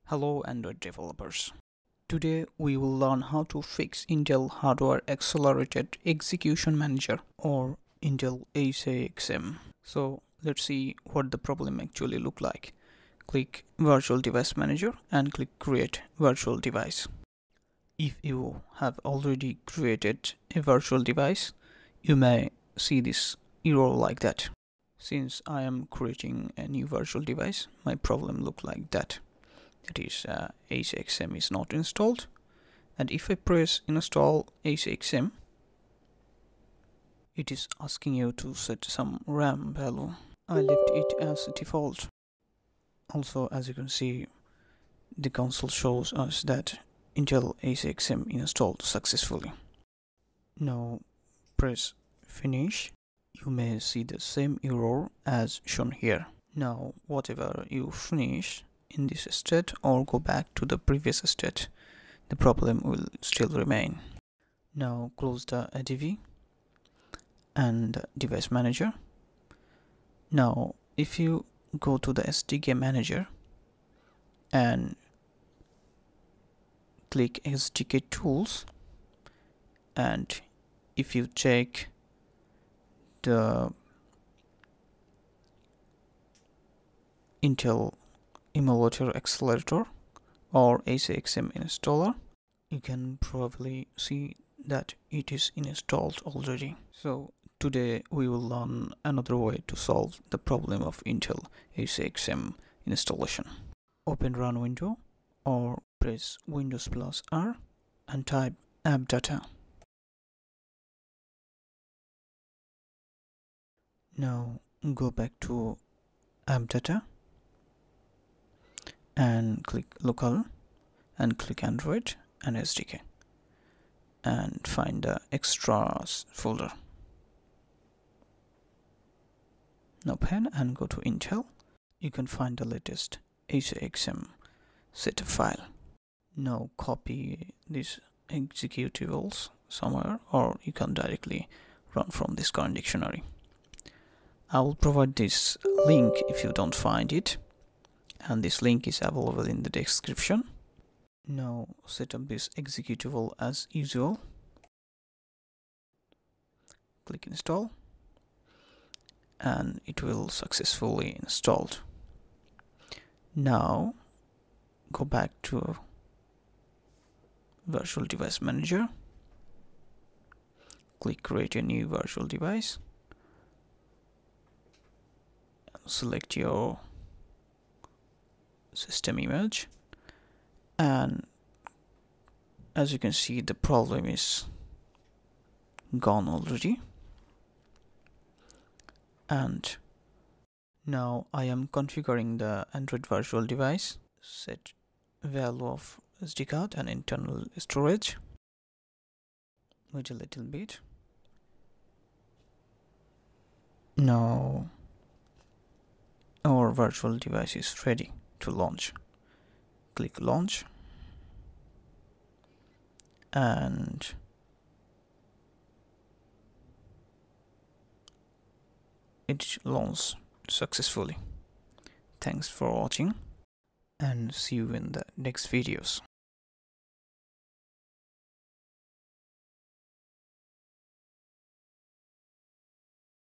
Hello Android developers. Today we will learn how to fix Intel Hardware Accelerated Execution Manager or Intel HAXM. So let's see what the problem actually look like. Click Virtual Device Manager and click Create Virtual Device. If you have already created a virtual device, you may see this error like that. Since I am creating a new virtual device, my problem look like that. That is, HAXM is not installed, and if I press install HAXM, it is asking you to set some RAM value. I left it as default. Also, as you can see, the console shows us that Intel HAXM installed successfully. Now press finish. You may see the same error as shown here. Now whatever you finish in this state or go back to the previous state, the problem will still remain. Now close the AVD and device manager. Now if you go to the SDK manager and click SDK tools, and if you check the Intel Emulator Accelerator or HAXM installer, you can probably see that it is installed already. So today we will learn another way to solve the problem of Intel HAXM installation. Open Run window or press Windows plus R and type app data. Now go back to app data and click local and click Android and SDK and find the extras folder. Now open and go to Intel. You can find the latest HAXM setup file. Now copy these executables somewhere, or you can directly run from this current dictionary. I will provide this link if you don't find it, and this link is available in the description. Now set up this executable as usual. Click install and it will successfully installed. Now go back to Virtual Device Manager, click create a new virtual device, select your system image, and as you can see, the problem is gone already. And now I am configuring the Android virtual device. Set value of SD card and internal storage. Wait a little bit. Now our virtual device is ready to launch. Click launch and it launched successfully. Thanks for watching and see you in the next videos.